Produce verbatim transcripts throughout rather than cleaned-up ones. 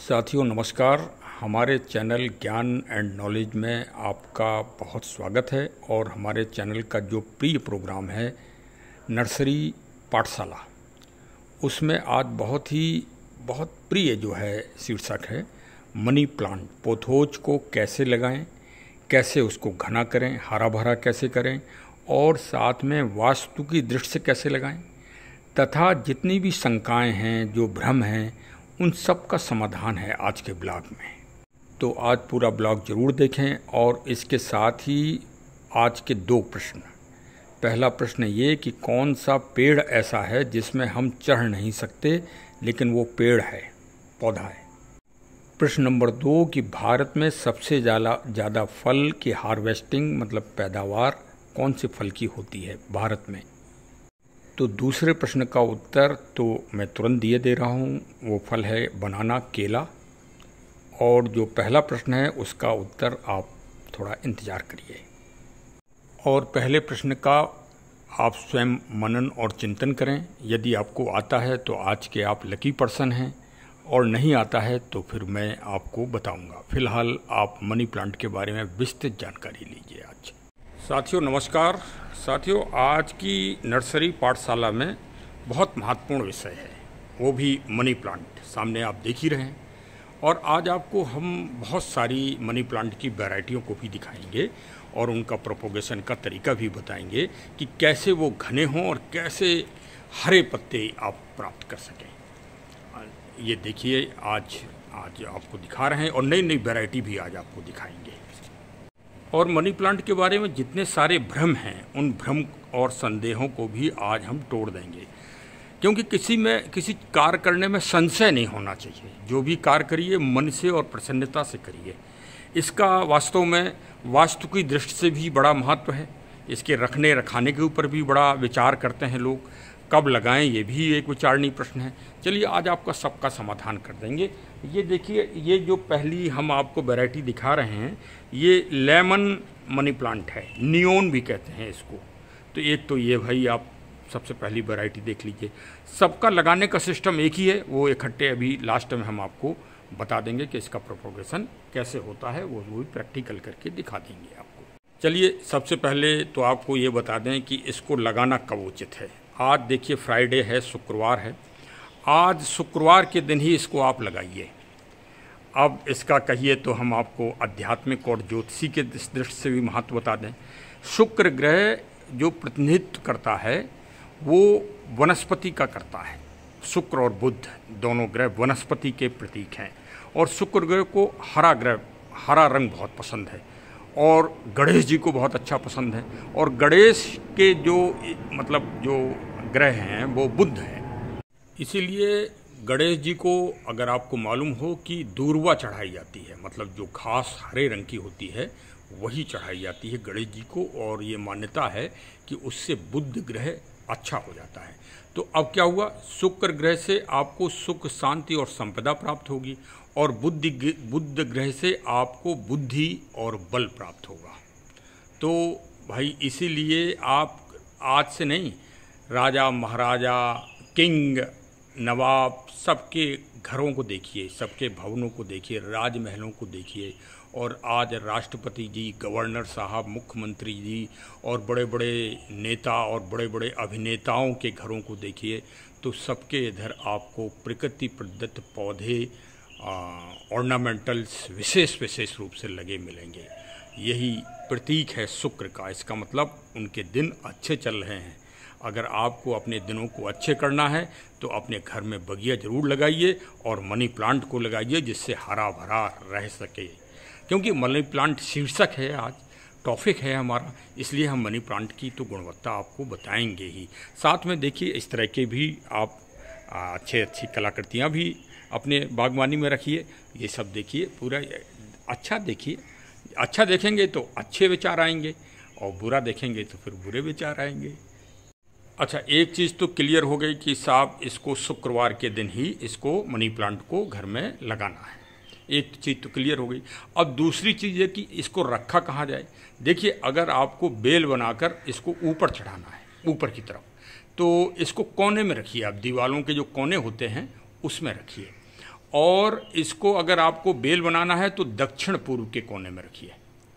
साथियों नमस्कार। हमारे चैनल ज्ञान एंड नॉलेज में आपका बहुत स्वागत है। और हमारे चैनल का जो प्रिय प्रोग्राम है नर्सरी पाठशाला, उसमें आज बहुत ही बहुत प्रिय जो है शीर्षक है मनी प्लांट। पोथोज को कैसे लगाएं, कैसे उसको घना करें, हरा भरा कैसे करें और साथ में वास्तु की दृष्टि से कैसे लगाएं, तथा जितनी भी शंकाएं हैं, जो भ्रम हैं, उन सब का समाधान है आज के ब्लॉग में। तो आज पूरा ब्लॉग ज़रूर देखें। और इसके साथ ही आज के दो प्रश्न। पहला प्रश्न ये कि कौन सा पेड़ ऐसा है जिसमें हम चढ़ नहीं सकते लेकिन वो पेड़ है, पौधा है। प्रश्न नंबर दो कि भारत में सबसे ज़्यादा ज़्यादा फल की हार्वेस्टिंग मतलब पैदावार कौन से फल की होती है भारत में। तो दूसरे प्रश्न का उत्तर तो मैं तुरंत दिए दे रहा हूँ, वो फल है बनाना, केला। और जो पहला प्रश्न है उसका उत्तर आप थोड़ा इंतज़ार करिए। और पहले प्रश्न का आप स्वयं मनन और चिंतन करें। यदि आपको आता है तो आज के आप लकी पर्सन हैं, और नहीं आता है तो फिर मैं आपको बताऊंगा। फिलहाल आप मनी प्लांट के बारे में विस्तृत जानकारी लीजिए। आज साथियों नमस्कार। साथियों आज की नर्सरी पाठशाला में बहुत महत्वपूर्ण विषय है, वो भी मनी प्लांट। सामने आप देख ही रहे हैं। और आज आपको हम बहुत सारी मनी प्लांट की वैरायटियों को भी दिखाएंगे और उनका प्रोपोगेशन का तरीका भी बताएंगे कि कैसे वो घने हों और कैसे हरे पत्ते आप प्राप्त कर सकें। ये देखिए आज आज आपको दिखा रहे हैं और नई नई वैरायटी भी आज आपको दिखाएंगे। और मनी प्लांट के बारे में जितने सारे भ्रम हैं, उन भ्रम और संदेहों को भी आज हम तोड़ देंगे। क्योंकि किसी में किसी कार्य करने में संशय नहीं होना चाहिए। जो भी कार्य करिए मन से और प्रसन्नता से करिए। इसका वास्तव में वास्तु की दृष्टि से भी बड़ा महत्व है। इसके रखने रखाने के ऊपर भी बड़ा विचार करते हैं लोग। कब लगाएं ये भी एक विचारणीय प्रश्न है। चलिए आज आपका सबका समाधान कर देंगे। ये देखिए, ये जो पहली हम आपको वैरायटी दिखा रहे हैं ये लेमन मनी प्लांट है, नियोन भी कहते हैं इसको। तो एक तो ये भाई आप सबसे पहली वैरायटी देख लीजिए। सबका लगाने का सिस्टम एक ही है, वो इकट्ठे अभी लास्ट में हम आपको बता देंगे कि इसका प्रोपोगेशन कैसे होता है, वो वो प्रैक्टिकल करके दिखा देंगे आपको। चलिए सबसे पहले तो आपको ये बता दें कि इसको लगाना कब उचित है। आज देखिए फ्राइडे है, शुक्रवार है। आज शुक्रवार के दिन ही इसको आप लगाइए। अब इसका कहिए तो हम आपको आध्यात्मिक और ज्योतिषी के दृष्टि से भी महत्व बता दें। शुक्र ग्रह जो प्रतिनिधित्व करता है वो वनस्पति का करता है। शुक्र और बुध दोनों ग्रह वनस्पति के प्रतीक हैं। और शुक्र ग्रह को हरा ग्रह हरा रंग बहुत पसंद है और गणेश जी को बहुत अच्छा पसंद है। और गणेश के जो मतलब जो ग्रह हैं वो बुध हैं। इसीलिए गणेश जी को अगर आपको मालूम हो कि दूर्वा चढ़ाई जाती है, मतलब जो घास हरे रंग की होती है वही चढ़ाई जाती है गणेश जी को। और ये मान्यता है कि उससे बुध ग्रह अच्छा हो जाता है। तो अब क्या हुआ, शुक्र ग्रह से आपको सुख शांति और संपदा प्राप्त होगी और बुद्धि बुध ग्रह से आपको बुद्धि और बल प्राप्त होगा। तो भाई इसीलिए आप आज से नहीं, राजा महाराजा किंग नवाब सबके घरों को देखिए, सबके भवनों को देखिए, राजमहलों को देखिए। और आज राष्ट्रपति जी, गवर्नर साहब, मुख्यमंत्री जी और बड़े बड़े नेता और बड़े बड़े अभिनेताओं के घरों को देखिए तो सबके इधर आपको प्रकृति प्रदत्त पौधे, ऑर्नामेंटल्स विशेष विशेष रूप से लगे मिलेंगे। यही प्रतीक है शुक्र का। इसका मतलब उनके दिन अच्छे चल रहे हैं। अगर आपको अपने दिनों को अच्छे करना है तो अपने घर में बगिया ज़रूर लगाइए और मनी प्लांट को लगाइए जिससे हरा भरा रह सके। क्योंकि मनी प्लांट शीर्षक है, आज टॉपिक है हमारा, इसलिए हम मनी प्लांट की तो गुणवत्ता आपको बताएंगे ही। साथ में देखिए इस तरह के भी आप अच्छे अच्छी कलाकृतियाँ भी अपने बागवानी में रखिए। ये सब देखिए, पूरा अच्छा देखिए। अच्छा देखेंगे तो अच्छे विचार आएंगे और बुरा देखेंगे तो फिर बुरे विचार आएंगे। अच्छा, एक चीज़ तो क्लियर हो गई कि साहब इसको शुक्रवार के दिन ही इसको मनी प्लांट को घर में लगाना है। एक चीज़ तो क्लियर हो गई। अब दूसरी चीज़ है कि इसको रखा कहाँ जाए। देखिए अगर आपको बेल बनाकर इसको ऊपर चढ़ाना है, ऊपर की तरफ, तो इसको कोने में रखिए। आप दीवारों के जो कोने होते हैं उसमें रखिए। और इसको अगर आपको बेल बनाना है तो दक्षिण पूर्व के कोने में रखिए।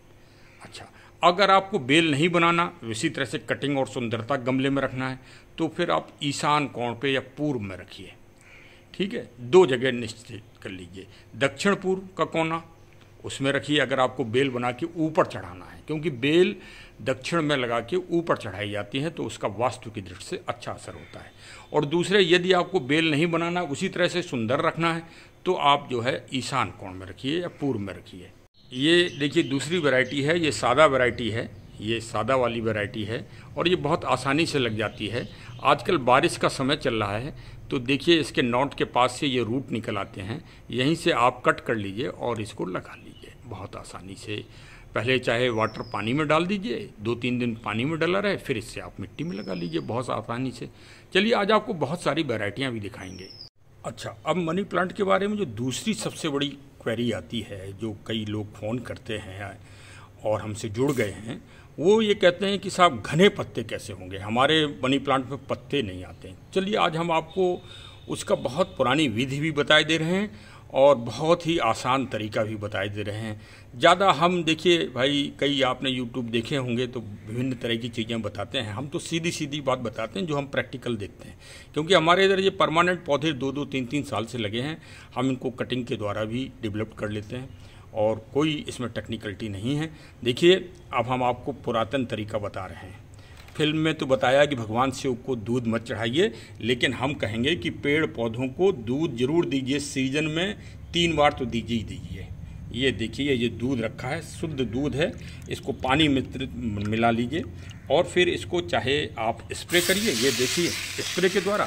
अच्छा, अगर आपको बेल नहीं बनाना, इसी तरह से कटिंग और सुंदरता गमले में रखना है, तो फिर आप ईशान कोण पे या पूर्व में रखिए। ठीक है, दो जगह निश्चित कर लीजिए। दक्षिण पूर्व का कोना उसमें रखिए अगर आपको बेल बना के ऊपर चढ़ाना है, क्योंकि बेल दक्षिण में लगा के ऊपर चढ़ाई जाती है तो उसका वास्तु की दृष्टि से अच्छा असर होता है। और दूसरे, यदि आपको बेल नहीं बनाना, उसी तरह से सुंदर रखना है, तो आप जो है ईशान कोण में रखिए या पूर्व में रखिए। ये देखिए दूसरी वैरायटी है, ये सादा वैरायटी है, ये सादा वाली वैरायटी है और ये बहुत आसानी से लग जाती है। आजकल बारिश का समय चल रहा है तो देखिए इसके नॉट के पास से ये रूट निकल आते हैं, यहीं से आप कट कर लीजिए और इसको लगा लीजिए बहुत आसानी से। पहले चाहे वाटर पानी में डाल दीजिए, दो तीन दिन पानी में डला रहे, फिर इससे आप मिट्टी में लगा लीजिए बहुत आसानी से। चलिए आज आपको बहुत सारी वैरायटियाँ भी दिखाएंगे। अच्छा, अब मनी प्लांट के बारे में जो दूसरी सबसे बड़ी क्वेरी आती है, जो कई लोग फ़ोन करते हैं और हमसे जुड़ गए हैं, वो ये कहते हैं कि साहब घने पत्ते कैसे होंगे, हमारे मनी प्लांट में पत्ते नहीं आते हैं। चलिए आज हम आपको उसका बहुत पुरानी विधि भी बताए दे रहे हैं और बहुत ही आसान तरीका भी बताए दे रहे हैं। ज़्यादा हम देखिए भाई, कई आपने यूट्यूब देखे होंगे तो विभिन्न तरह की चीज़ें बताते हैं, हम तो सीधी सीधी बात बताते हैं जो हम प्रैक्टिकल देखते हैं। क्योंकि हमारे इधर ये परमानेंट पौधे दो दो तीन तीन साल से लगे हैं, हम इनको कटिंग के द्वारा भी डेवलप कर लेते हैं और कोई इसमें टेक्निकलिटी नहीं है। देखिए अब हम आपको पुरातन तरीका बता रहे हैं। फिल्म में तो बताया कि भगवान शिव को दूध मत चढ़ाइए, लेकिन हम कहेंगे कि पेड़ पौधों को दूध जरूर दीजिए, सीजन में तीन बार तो दीजिए ही दीजिए। ये देखिए ये दूध रखा है, शुद्ध दूध है, इसको पानी में मिला लीजिए और फिर इसको चाहे आप स्प्रे करिए, ये देखिए स्प्रे के द्वारा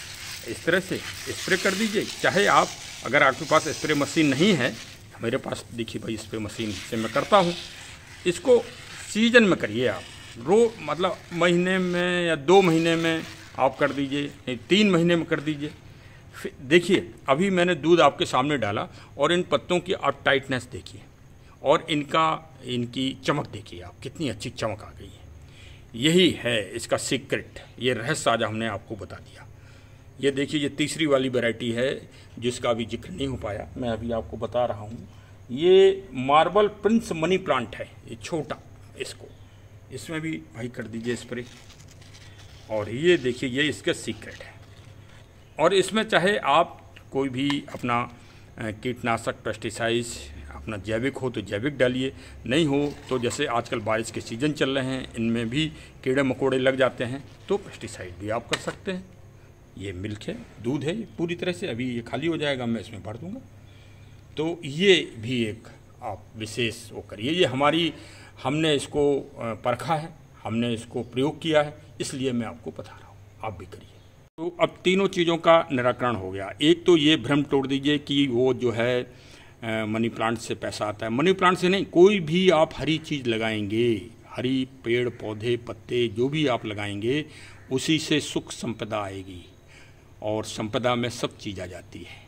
इस तरह से स्प्रे कर दीजिए। चाहे आप, अगर आपके पास स्प्रे मशीन नहीं है, मेरे पास देखिए भाई स्प्रे मशीन से मैं करता हूँ, इसको सीजन में करिए आप, रो मतलब महीने में या दो महीने में आप कर दीजिए, नहीं तीन महीने में कर दीजिए। फिर देखिए अभी मैंने दूध आपके सामने डाला और इन पत्तों की आप टाइटनेस देखिए और इनका इनकी चमक देखिए आप, कितनी अच्छी चमक आ गई है। यही है इसका सीक्रेट, ये रहस्य आज हमने आपको बता दिया। ये देखिए ये तीसरी वाली वैरायटी है जिसका अभी जिक्र नहीं हो पाया, मैं अभी आपको बता रहा हूँ। ये मार्बल प्रिंस मनी प्लांट है, ये छोटा, इसको इसमें भी भाई कर दीजिए स्प्रे। और ये देखिए ये इसका सीक्रेट है। और इसमें चाहे आप कोई भी अपना कीटनाशक पेस्टिसाइड्स अपना जैविक हो तो जैविक डालिए, नहीं हो तो जैसे आजकल बारिश के सीज़न चल रहे हैं, इनमें भी कीड़े मकोड़े लग जाते हैं तो पेस्टिसाइड भी आप कर सकते हैं। ये मिल्क है, दूध है, ये पूरी तरह से अभी ये खाली हो जाएगा, मैं इसमें भर दूंगा। तो ये भी एक आप विशेष वो करिए। ये हमारी हमने इसको परखा है, हमने इसको प्रयोग किया है, इसलिए मैं आपको बता रहा हूँ, आप भी करिए। तो अब तीनों चीज़ों का निराकरण हो गया। एक तो ये भ्रम तोड़ दीजिए कि वो जो है मनी प्लांट से पैसा आता है। मनी प्लांट से नहीं, कोई भी आप हरी चीज़ लगाएंगे, हरी पेड़ पौधे पत्ते जो भी आप लगाएंगे, उसी से सुख संपदा आएगी और संपदा में सब चीज़ आ जाती है,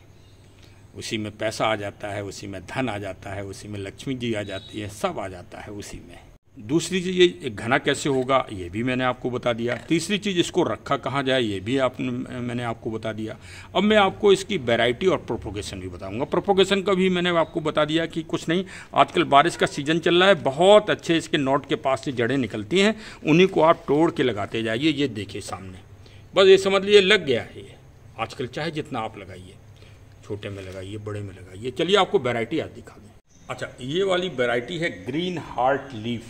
उसी में पैसा आ जाता है, उसी में धन आ जाता है, उसी में लक्ष्मी जी आ जाती है, सब आ जाता है उसी में। दूसरी चीज़ ये घना कैसे होगा ये भी मैंने आपको बता दिया। तीसरी चीज़ इसको रखा कहाँ जाए ये भी आपने मैंने आपको बता दिया। अब मैं आपको इसकी वैरायटी और प्रोपोगेशन भी बताऊंगा। प्रोपोगेशन का भी मैंने आपको बता दिया कि कुछ नहीं, आजकल बारिश का सीज़न चल रहा है, बहुत अच्छे इसके नोट के पास से जड़ें निकलती हैं, उन्हीं को आप तोड़ के लगाते जाइए। ये देखिए सामने, बस ये समझ लीजिए लग गया है ये। आजकल चाहे जितना आप लगाइए, छोटे में लगाइए, बड़े में लगाइए। चलिए आपको वैरायटी आज दिखा दें। अच्छा, ये वाली वैरायटी है ग्रीन हार्ट लीफ।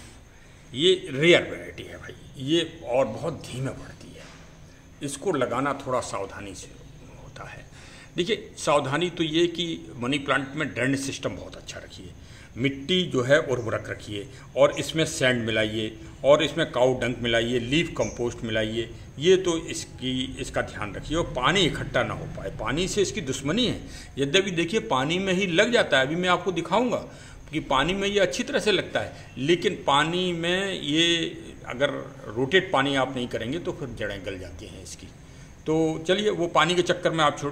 ये रेयर वैरायटी है भाई, ये और बहुत धीमे बढ़ती है, इसको लगाना थोड़ा सावधानी से होता है। देखिए सावधानी तो ये कि मनी प्लांट में ड्रेनेज सिस्टम बहुत अच्छा रखिए, मिट्टी जो है उर्वरक रखिए और इसमें सैंड मिलाइए और इसमें काऊ डंक मिलाइए, लीफ कंपोस्ट मिलाइए। ये तो इसकी इसका ध्यान रखिए और पानी इकट्ठा ना हो पाए, पानी से इसकी दुश्मनी है। यद्यपि देखिए पानी में ही लग जाता है, अभी मैं आपको दिखाऊंगा कि पानी में ये अच्छी तरह से लगता है, लेकिन पानी में ये अगर रोटेट पानी आप नहीं करेंगे तो फिर जड़ें गल जाती हैं इसकी। तो चलिए वो पानी के चक्कर में आप छोड़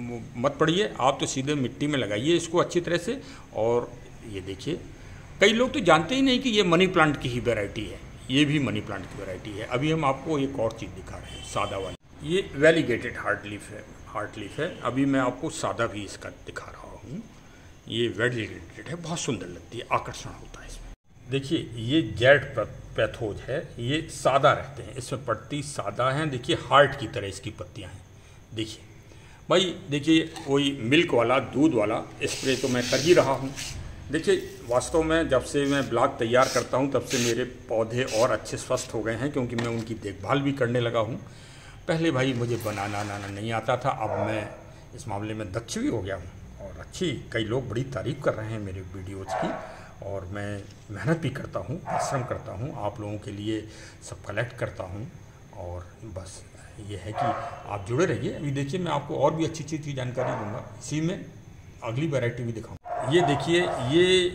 मत पड़िए, आप तो सीधे मिट्टी में लगाइए इसको अच्छी तरह से। और ये देखिए कई लोग तो जानते ही नहीं कि ये मनी प्लांट की ही वैरायटी है, ये भी मनी प्लांट की वैरायटी है। अभी हम आपको एक और चीज़ दिखा रहे हैं, सादा वाली। ये वेलीगेटेड हार्ट लीफ है, हार्ट लीफ है। अभी मैं आपको सादा भी इसका दिखा रहा हूँ। ये वेरिगेटेड है, बहुत सुंदर लगती है, आकर्षण होता है इसमें। देखिए ये जेड पैथोज है, ये सादा रहते हैं, इसमें पत्ती सादा हैं। देखिए हार्ट की तरह इसकी पत्तियाँ हैं। देखिए भाई, देखिए वही मिल्क वाला, दूध वाला स्प्रे तो मैं कर ही रहा हूँ। देखिए वास्तव में जब से मैं ब्लॉग तैयार करता हूँ तब से मेरे पौधे और अच्छे स्वस्थ हो गए हैं, क्योंकि मैं उनकी देखभाल भी करने लगा हूँ। पहले भाई मुझे बनाना नाना नहीं आता था, अब मैं इस मामले में दक्ष भी हो गया हूँ और अच्छी, कई लोग बड़ी तारीफ़ कर रहे हैं मेरे वीडियोज़ की। और मैं मेहनत भी करता हूँ, परिश्रम करता हूँ, आप लोगों के लिए सब कलेक्ट करता हूँ। और बस ये है कि आप जुड़े रहिए। अभी देखिए मैं आपको और भी अच्छी अच्छी की जानकारी दूंगा, इसी में अगली वैरायटी भी दिखाऊँ। ये देखिए ये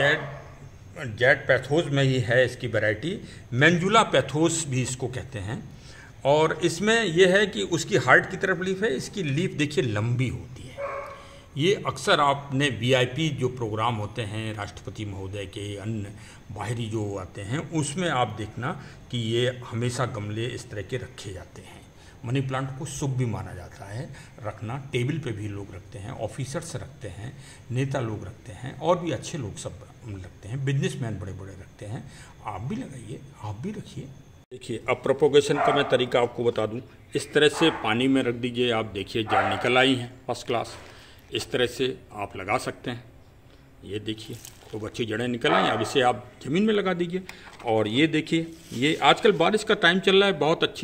जेड जेड पैथोज में ही है इसकी वैरायटी, मेंजुला पैथोस भी इसको कहते हैं। और इसमें यह है कि उसकी हार्ट की तरफ लीफ है, इसकी लीफ देखिए लंबी होती है। ये अक्सर आपने वीआईपी जो प्रोग्राम होते हैं राष्ट्रपति महोदय के, अन्य बाहरी जो आते हैं, उसमें आप देखना कि ये हमेशा गमले इस तरह के रखे जाते हैं। मनी प्लांट को शुभ भी माना जाता है रखना, टेबल पे भी लोग रखते हैं, ऑफिसर्स रखते हैं, नेता लोग रखते हैं, और भी अच्छे लोग सब रखते हैं, बिजनेसमैन बड़े बड़े रखते हैं। आप भी लगाइए, आप भी रखिए। देखिए अब प्रोपोगेशन का मैं तरीका आपको बता दूं। इस तरह से पानी में रख दीजिए, आप देखिए जड़ निकल आई हैं फर्स्ट क्लास। इस तरह से आप लगा सकते हैं। ये देखिए खूब अच्छी जड़ें निकल आई। अब इसे आप ज़मीन में लगा दीजिए। और ये देखिए, ये आजकल बारिश का टाइम चल रहा है, बहुत अच्छी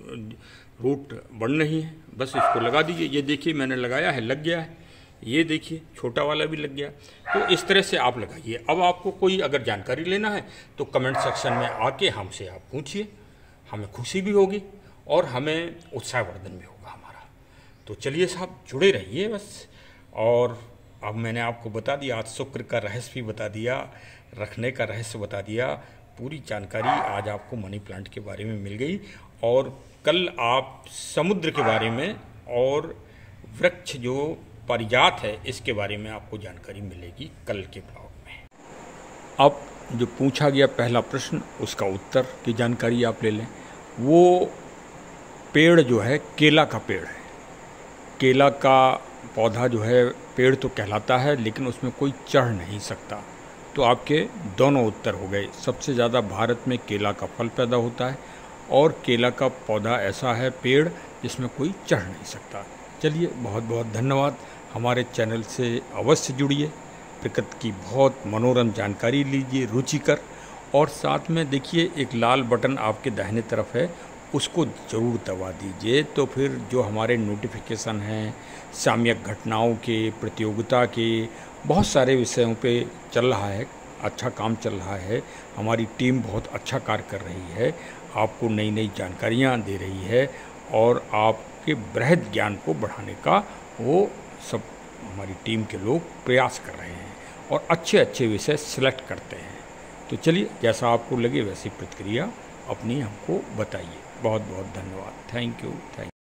रूट बढ़ रही है, बस इसको लगा दीजिए। ये देखिए मैंने लगाया है, लग गया है। ये देखिए छोटा वाला भी लग गया। तो इस तरह से आप लगाइए। अब आपको कोई अगर जानकारी लेना है तो कमेंट सेक्शन में आके हमसे आप पूछिए, हमें खुशी भी होगी और हमें उत्साहवर्धन भी होगा हमारा। तो चलिए साहब जुड़े रहिए बस। और अब मैंने आपको बता दिया, आज शुक्र का रहस्य भी बता दिया, रखने का रहस्य बता दिया, पूरी जानकारी आज आपको मनी प्लांट के बारे में मिल गई। और कल आप समुद्र के बारे में और वृक्ष जो पारिजात है इसके बारे में आपको जानकारी मिलेगी कल के ब्लॉग में। अब जो पूछा गया पहला प्रश्न, उसका उत्तर की जानकारी आप ले लें। वो पेड़ जो है केला का पेड़ है। केला का पौधा जो है पेड़ तो कहलाता है, लेकिन उसमें कोई चढ़ नहीं सकता। तो आपके दोनों उत्तर हो गए। सबसे ज़्यादा भारत में केला का फल पैदा होता है और केला का पौधा ऐसा है पेड़ जिसमें कोई चढ़ नहीं सकता। चलिए बहुत बहुत धन्यवाद। हमारे चैनल से अवश्य जुड़िए, प्रकृति की बहुत मनोरम जानकारी लीजिए, रुचिकर। और साथ में देखिए एक लाल बटन आपके दाहिने तरफ है, उसको ज़रूर दबा दीजिए। तो फिर जो हमारे नोटिफिकेशन हैं सामयिक घटनाओं के, प्रतियोगिता के, बहुत सारे विषयों पे चल रहा है, अच्छा काम चल रहा है। हमारी टीम बहुत अच्छा कार्य कर रही है, आपको नई नई जानकारियाँ दे रही है और आपके बृहद ज्ञान को बढ़ाने का वो सब हमारी टीम के लोग प्रयास कर रहे हैं और अच्छे अच्छे विषय सिलेक्ट करते हैं। तो चलिए जैसा आपको लगे वैसी प्रतिक्रिया अपनी हमको बताइए। बहुत बहुत धन्यवाद। Thank you thank you.